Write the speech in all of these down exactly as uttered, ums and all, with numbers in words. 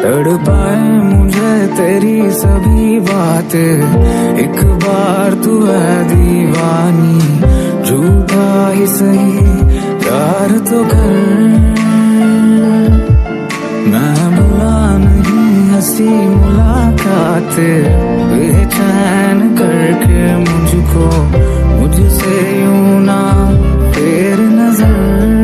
तड़पाए मुझे तेरी सभी बातें। एक बार तू है दीवानी, झूठा ही सही प्यार तो कर। मैं भुला नहीं हंसी मुलाकातें, बेचैन करके मुझको मुझसे यूं ना फेर नजर।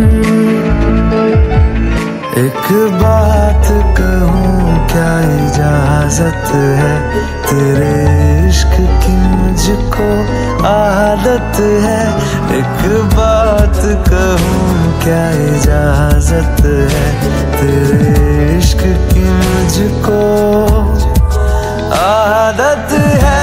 एक बात कहूँ क्या इजाजत है, तेरे इश्क की मुझको आदत है। एक बात कहूँ क्या इजाजत है, तेरे इश्क की मुझको आदत है।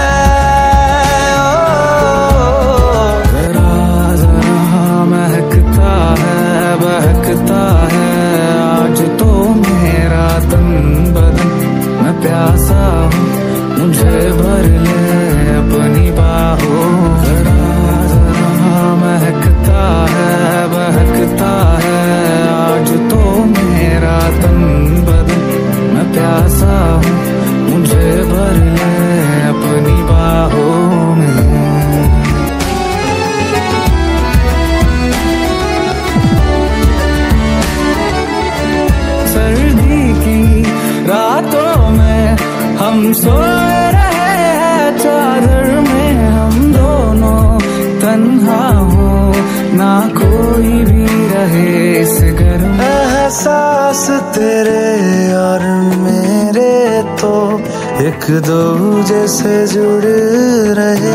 जरा जरा महकता है बहकता है आज तो मेरा तन बदन। मैं प्यासा हूँ मुझे भर ले अपनी बाहों। जरा जरा महकता है बहकता है आज तो मेरा तन बदन। मैं प्यासा हूँ मुझे भर ले अपनी बाहों में। सर्दी की रातों में हम सोए रहे हैं चादर में, हम दोनों तन्हा हो ना कोई भी रहे इस घर में। एहसास तेरे और मेरे तो एक दूजे से जुड़ रहे।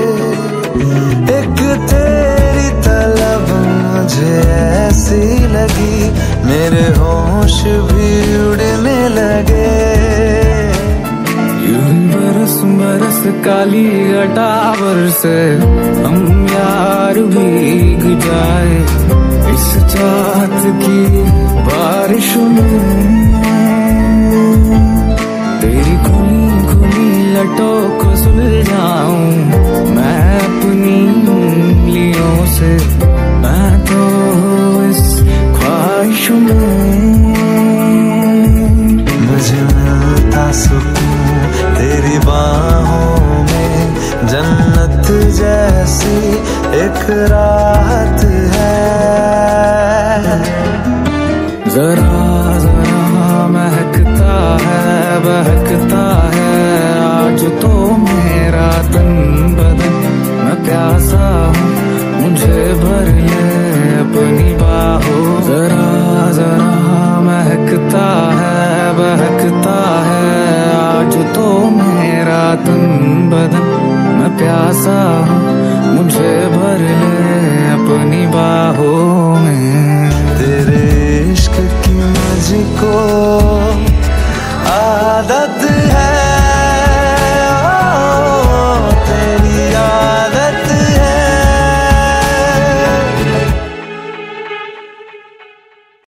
एक तेरी तलब मुझे ऐसी लगी, मेरे होश भी उड़ने लगे। यूं बरस बरस काली घटावर से हम यार भीग जाए इस चाहत की बारिश में। तेरी खुली खुली लटों को सुलझाऊं मैं अपनी उंगलियों से। मैं तो इस ख्वाहिश में मुझे मिलता सुकून तेरी बाहों में। जन्नत जैसी एक राहत है। जरा जरा महकता है बहकता है आज तो मेरा तन बदन। मैं प्यासा हूँ मुझे भर ले अपनी बाहों। जरा जरा महकता है बहकता है आज तो मेरा तन बदन। मैं प्यासा हूँ मुझे भर ले अपनी बाहों में।